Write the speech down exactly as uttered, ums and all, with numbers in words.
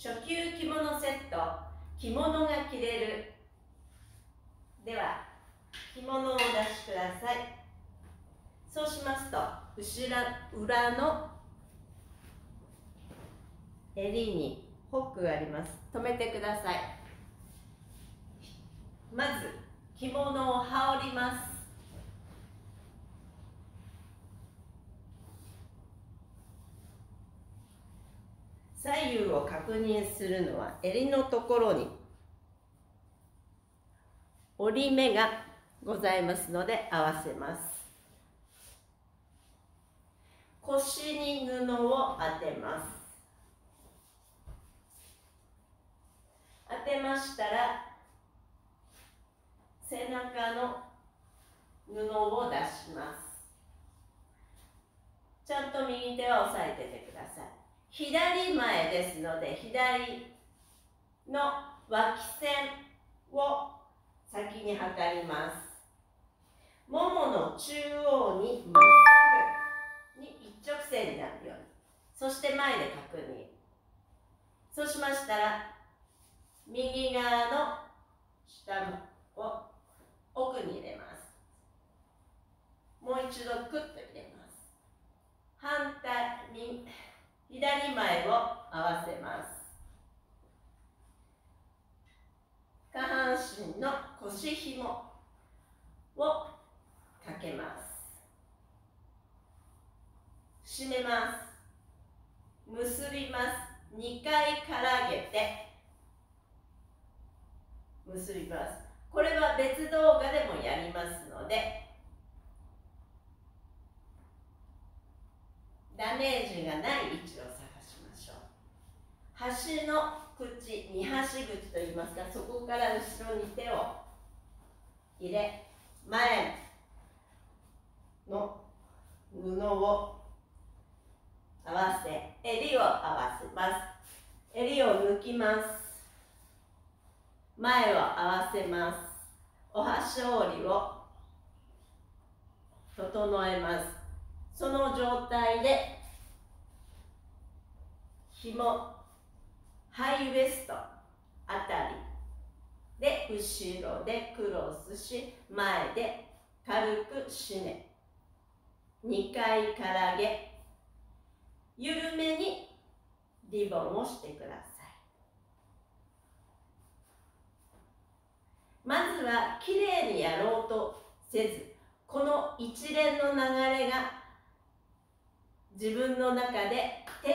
初級着物セット、着物が着れる。では着物をお出しください。そうしますと後ろ裏の襟にホックがあります。止めてください。まず着物を羽織ります。左右を確認するのは襟のところに折り目がございますので合わせます。腰に布を当てます。当てましたら背中の布を出します。ちゃんと右手は押さえててください。左前ですので左の脇線を先に測ります。ももの中央にまっすぐに一直線になるように、そして前で確認。そうしましたら右側の下を奥に入れます。もう一度クッと入れます。反対に左前を合わせます。下半身の腰ひもをかけます。締めます。結びます。にかいからげて結びます。これは別動画でもやりますので、ダメージがない位置を探しましょう。端の口、二端口といいますか、そこから後ろに手を入れ、前の布を合わせ、襟を合わせます。襟を抜きます。前を合わせます。お箸折りを整えます。その状態で紐、ハイウエストあたりで後ろでクロスし、前で軽く締め、にかいからげ、緩めにリボンをしてください。まずはきれいにやろうとせず、この一連の流れが自分の中で